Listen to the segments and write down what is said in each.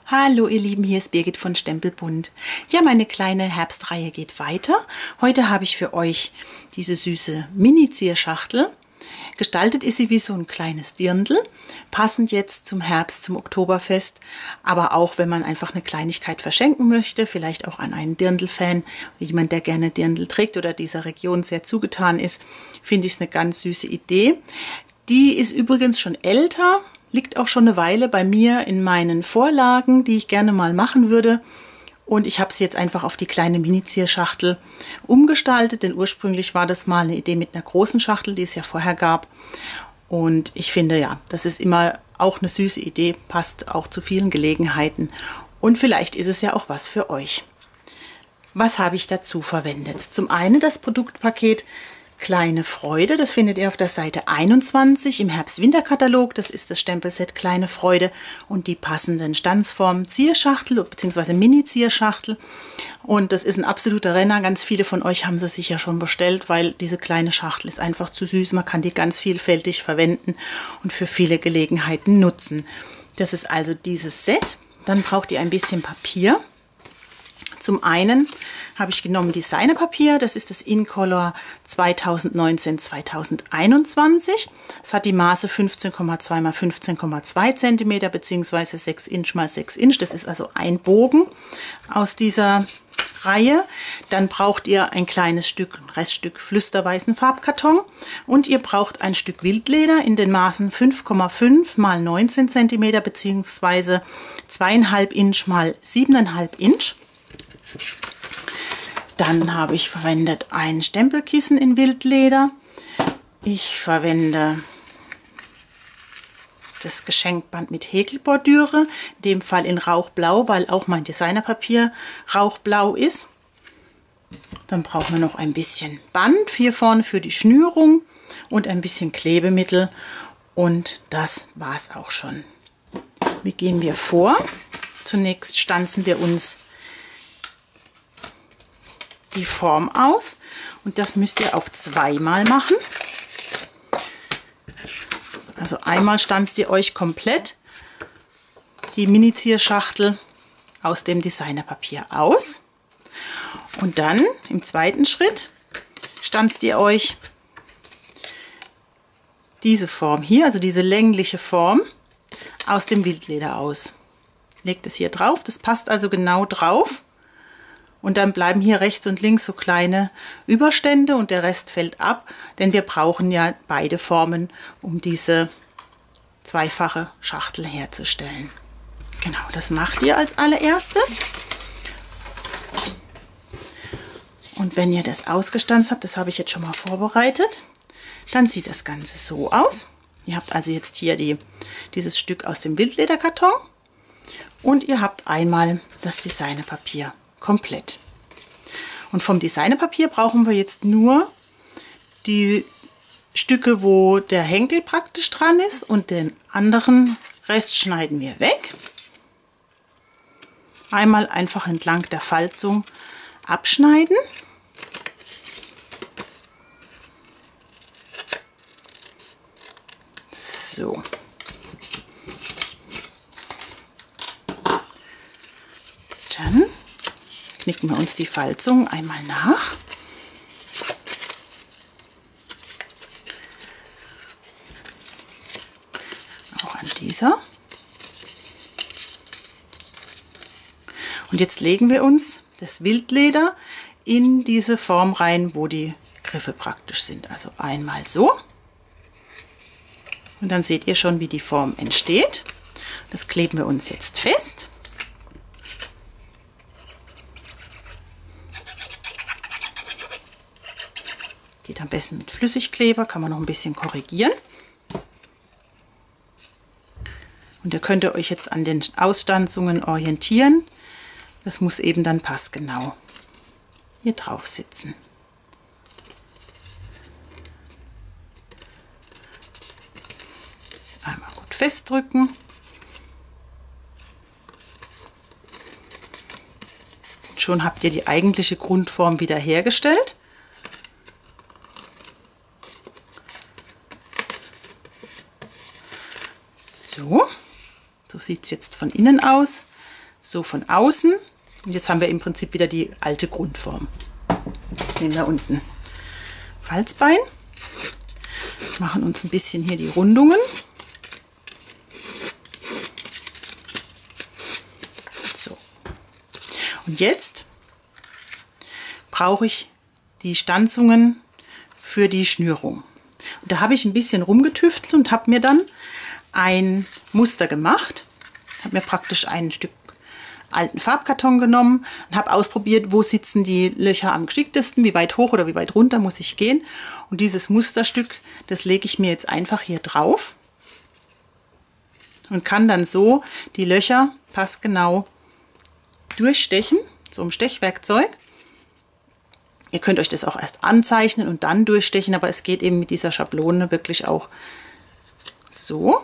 Hallo ihr Lieben, hier ist Birgit von Stempelbunt. Ja, meine kleine Herbstreihe geht weiter. Heute habe ich für euch diese süße Mini-Zierschachtel. Gestaltet ist sie wie so ein kleines Dirndl, passend jetzt zum Herbst, zum Oktoberfest, aber auch wenn man einfach eine Kleinigkeit verschenken möchte, vielleicht auch an einen Dirndl-Fan, jemand, der gerne Dirndl trägt oder dieser Region sehr zugetan ist, finde ich es eine ganz süße Idee. Die ist übrigens schon älter, liegt auch schon eine Weile bei mir in meinen Vorlagen, die ich gerne mal machen würde. Und ich habe sie jetzt einfach auf die kleine Mini-Zierschachtel umgestaltet, denn ursprünglich war das mal eine Idee mit einer großen Schachtel, die es ja vorher gab. Und ich finde, ja, das ist immer auch eine süße Idee, passt auch zu vielen Gelegenheiten. Und vielleicht ist es ja auch was für euch. Was habe ich dazu verwendet? Zum einen das Produktpaket Kleine Freude, das findet ihr auf der Seite 21 im Herbst-Winter-Katalog. Das ist das Stempelset Kleine Freude und die passenden Stanzformen Zierschachtel bzw. Mini-Zierschachtel. Und das ist ein absoluter Renner. Ganz viele von euch haben sie sicher schon bestellt, weil diese kleine Schachtel ist einfach zu süß. Man kann die ganz vielfältig verwenden und für viele Gelegenheiten nutzen. Das ist also dieses Set. Dann braucht ihr ein bisschen Papier. Zum einen habe ich genommen Designerpapier, das ist das InColor 2019-2021. Es hat die Maße 15,2 x 15,2 cm bzw. 6 Inch x 6 Inch. Das ist also ein Bogen aus dieser Reihe. Dann braucht ihr ein kleines Stück, ein Reststück flüsterweißen Farbkarton und ihr braucht ein Stück Wildleder in den Maßen 5,5 x 19 cm bzw. 2,5 Inch x 7,5 Inch. Dann habe ich verwendet ein Stempelkissen in Wildleder. Ich verwende das Geschenkband mit Häkelbordüre, in dem Fall in Rauchblau, weil auch mein Designerpapier Rauchblau ist. Dann brauchen wir noch ein bisschen Band hier vorne für die Schnürung und ein bisschen Klebemittel. Und das war es auch schon. Wie gehen wir vor? Zunächst stanzen wir uns die Form aus und das müsst ihr auf zweimal machen. Also einmal stanzt ihr euch komplett die Mini-Zierschachtel aus dem Designerpapier aus und dann im zweiten Schritt stanzt ihr euch diese Form hier, also diese längliche Form aus dem Wildleder aus. Legt es hier drauf, das passt also genau drauf. Und dann bleiben hier rechts und links so kleine Überstände und der Rest fällt ab, denn wir brauchen ja beide Formen, um diese zweifache Schachtel herzustellen. Genau, das macht ihr als allererstes. Und wenn ihr das ausgestanzt habt, das habe ich jetzt schon mal vorbereitet, dann sieht das Ganze so aus. Ihr habt also jetzt hier dieses Stück aus dem Wildlederkarton und ihr habt einmal das Designerpapier komplett. Und vom Designerpapier brauchen wir jetzt nur die Stücke, wo der Henkel praktisch dran ist, und den anderen Rest schneiden wir weg. Einmal einfach entlang der Falzung abschneiden. So. Dann knicken wir uns die Falzung einmal nach. Auch an dieser. Und jetzt legen wir uns das Wildleder in diese Form rein, wo die Griffe praktisch sind. Also einmal so. Und dann seht ihr schon, wie die Form entsteht. Das kleben wir uns jetzt fest. Geht am besten mit Flüssigkleber, kann man noch ein bisschen korrigieren. Und ihr könnt euch jetzt an den Ausstanzungen orientieren. Das muss eben dann passgenau hier drauf sitzen. Einmal gut festdrücken. Und schon habt ihr die eigentliche Grundform wieder hergestellt. So sieht es jetzt von innen aus. so von außen. Und jetzt haben wir im Prinzip wieder die alte Grundform. Nehmen wir uns ein Falzbein, machen uns ein bisschen hier die Rundungen. So. Und jetzt brauche ich die Stanzungen für die Schnürung. Und da habe ich ein bisschen rumgetüftelt und habe mir dann ein Muster gemacht. Habe mir praktisch ein Stück alten Farbkarton genommen und habe ausprobiert, wo sitzen die Löcher am geschicktesten, wie weit hoch oder wie weit runter muss ich gehen. Und dieses Musterstück, das lege ich mir jetzt einfach hier drauf und kann dann so die Löcher passgenau durchstechen, so ein Stechwerkzeug. Ihr könnt euch das auch erst anzeichnen und dann durchstechen, aber es geht eben mit dieser Schablone wirklich auch so.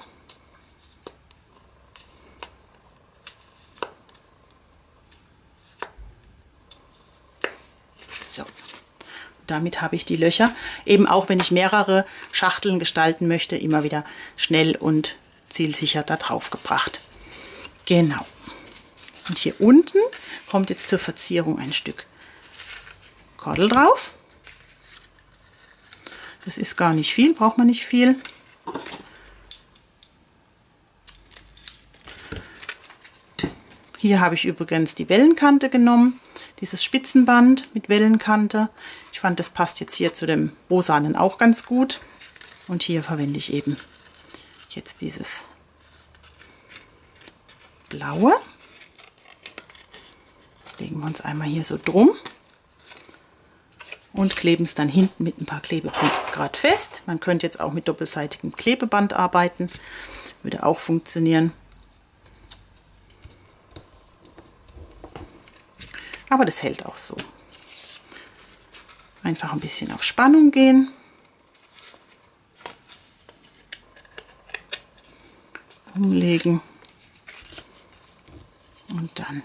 So. Damit habe ich die Löcher, eben auch wenn ich mehrere Schachteln gestalten möchte, immer wieder schnell und zielsicher da drauf gebracht. Genau. Und hier unten kommt jetzt zur Verzierung ein Stück Kordel drauf. Das ist gar nicht viel, braucht man nicht viel. Hier habe ich übrigens die Wellenkante genommen, dieses Spitzenband mit Wellenkante. Ich fand, das passt jetzt hier zu dem Rosanen auch ganz gut. Und hier verwende ich eben jetzt dieses Blaue. Legen wir uns einmal hier so drum und kleben es dann hinten mit ein paar Klebepunkten gerade fest. Man könnte jetzt auch mit doppelseitigem Klebeband arbeiten, würde auch funktionieren. Aber das hält auch so. Einfach ein bisschen auf Spannung gehen. Umlegen und dann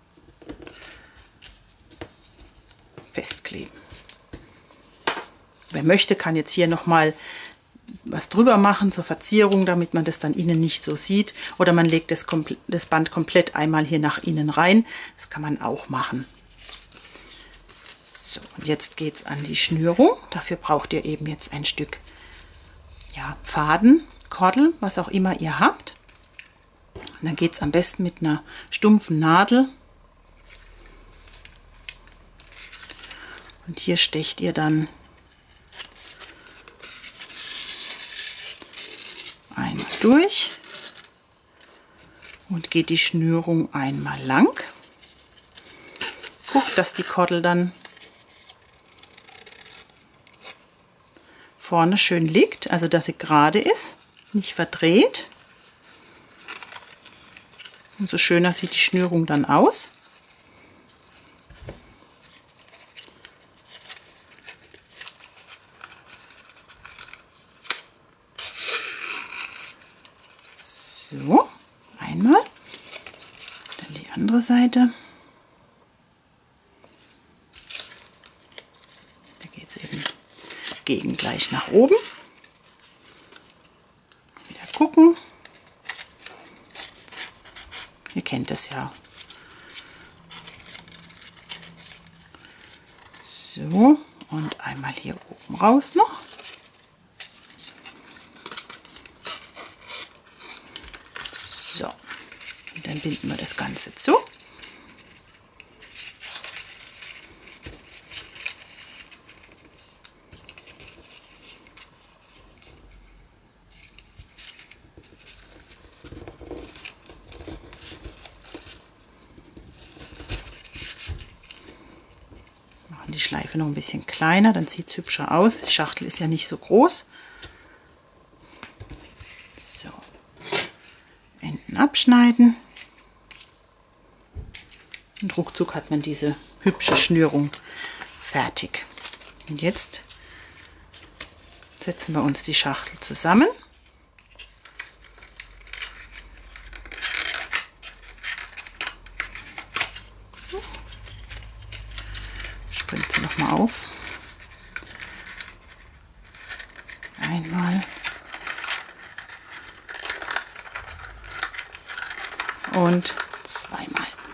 festkleben. Wer möchte, kann jetzt hier noch mal was drüber machen zur Verzierung, damit man das dann innen nicht so sieht. Oder man legt das Band komplett einmal hier nach innen rein. Das kann man auch machen. So, und jetzt geht es an die Schnürung. Dafür braucht ihr eben jetzt ein Stück Faden, Kordel, was auch immer ihr habt. Und dann geht es am besten mit einer stumpfen Nadel. Und hier stecht ihr dann einmal durch und geht die Schnürung einmal lang. Guckt, dass die Kordel dann vorne schön liegt, also dass sie gerade ist, nicht verdreht. Umso schöner sieht die Schnürung dann aus. So, einmal, dann die andere Seite. Da geht es eben gegengleich nach oben. Wieder gucken. Ihr kennt es ja. So, und einmal hier oben raus noch. So, und dann binden wir das Ganze zu. Machen die Schleife noch ein bisschen kleiner, dann sieht es hübscher aus. Die Schachtel ist ja nicht so groß. So. Enden abschneiden und ruckzuck hat man diese hübsche Schnürung fertig. Und jetzt setzen wir uns die Schachtel zusammen. Springt sie noch mal auf. Einmal. Und zweimal.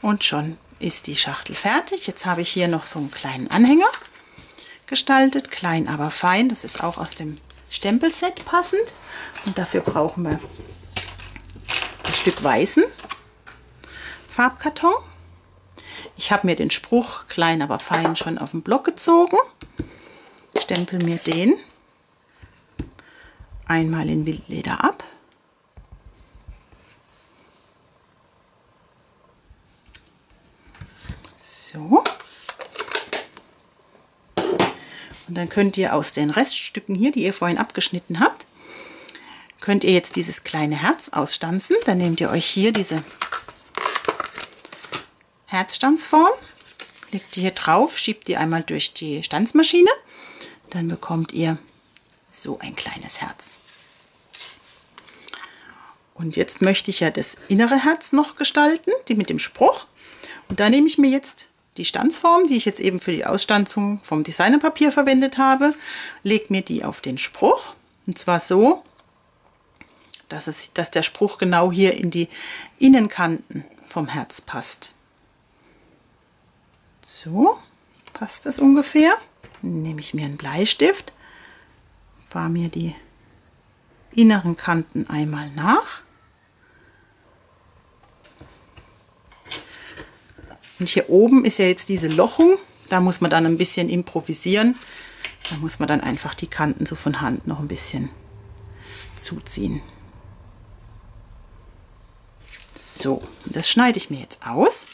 Und schon ist die Schachtel fertig. Jetzt habe ich hier noch so einen kleinen Anhänger gestaltet. Klein, aber fein. Das ist auch aus dem Stempelset passend. Und dafür brauchen wir ein Stück weißen Farbkarton. Ich habe mir den Spruch klein, aber fein schon auf den Block gezogen. Stempel mir den einmal in Wildleder ab. So. Und dann könnt ihr aus den Reststücken hier, die ihr vorhin abgeschnitten habt, könnt ihr jetzt dieses kleine Herz ausstanzen. Dann nehmt ihr euch hier diese Herzstanzform, legt die hier drauf, schiebt die einmal durch die Stanzmaschine. Dann bekommt ihr so ein kleines Herz. Und jetzt möchte ich ja das innere Herz noch gestalten, die mit dem Spruch. Und da nehme ich mir jetzt die Stanzform, die ich jetzt eben für die Ausstanzung vom Designerpapier verwendet habe, lege mir die auf den Spruch. Und zwar so, dass der Spruch genau hier in die Innenkanten vom Herz passt. So, passt das ungefähr. Dann nehme ich mir einen Bleistift, fahre mir die inneren Kanten einmal nach. Und hier oben ist ja jetzt diese Lochung, da muss man dann ein bisschen improvisieren. Da muss man dann einfach die Kanten so von Hand noch ein bisschen zuziehen. So, das schneide ich mir jetzt aus.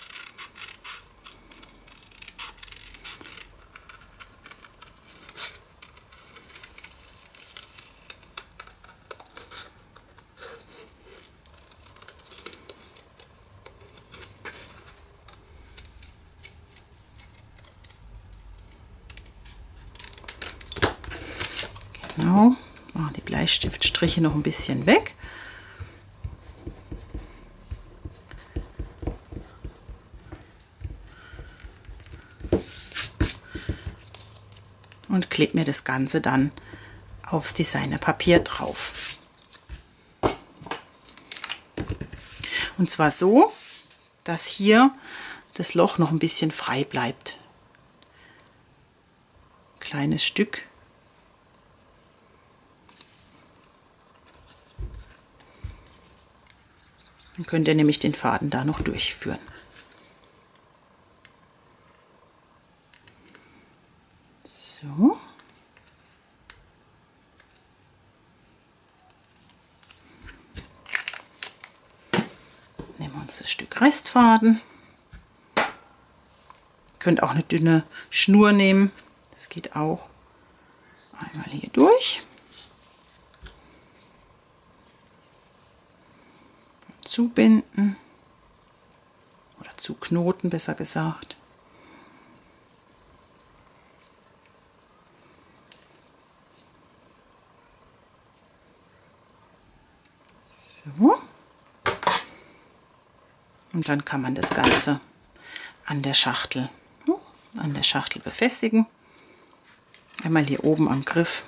Genau, die Bleistiftstriche noch ein bisschen weg. Und klebe mir das Ganze dann aufs Designerpapier drauf. Und zwar so, dass hier das Loch noch ein bisschen frei bleibt. Kleines Stück. Dann könnt ihr nämlich den Faden da noch durchführen. So. Nehmen wir uns das Stück Restfaden. Ihr könnt auch eine dünne Schnur nehmen. Das geht auch. Einmal hier durch. Zubinden oder zuknoten, besser gesagt. So. Und dann kann man das Ganze an der Schachtel befestigen. Einmal hier oben am Griff.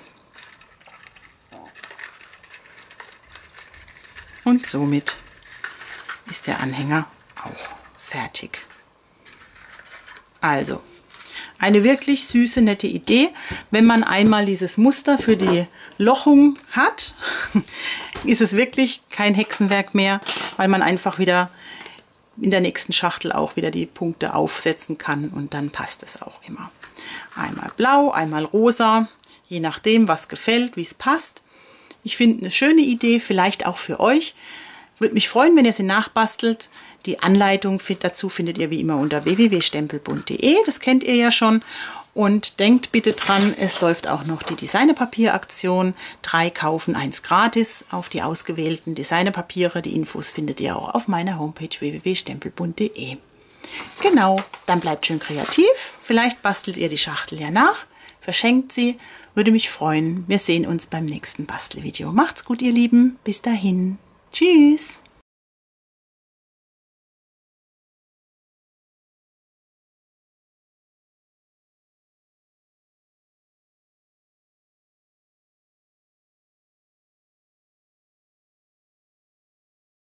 Und somit ist der Anhänger auch fertig. Also, eine wirklich süße, nette Idee. Wenn man einmal dieses Muster für die Lochung hat, ist es wirklich kein Hexenwerk mehr, weil man einfach wieder in der nächsten Schachtel auch wieder die Punkte aufsetzen kann und dann passt es auch immer. Einmal blau, einmal rosa, je nachdem, was gefällt, wie es passt. Ich finde eine schöne Idee, vielleicht auch für euch. Würde mich freuen, wenn ihr sie nachbastelt. Die Anleitung dazu findet ihr wie immer unter www.stempelbund.de. Das kennt ihr ja schon. Und denkt bitte dran, es läuft auch noch die Designerpapieraktion. 3 kaufen, 1 gratis auf die ausgewählten Designerpapiere. Die Infos findet ihr auch auf meiner Homepage www.stempelbund.de. Genau, dann bleibt schön kreativ. Vielleicht bastelt ihr die Schachtel ja nach. Verschenkt sie. Würde mich freuen. Wir sehen uns beim nächsten Bastelvideo. Macht's gut, ihr Lieben. Bis dahin. Tschüss.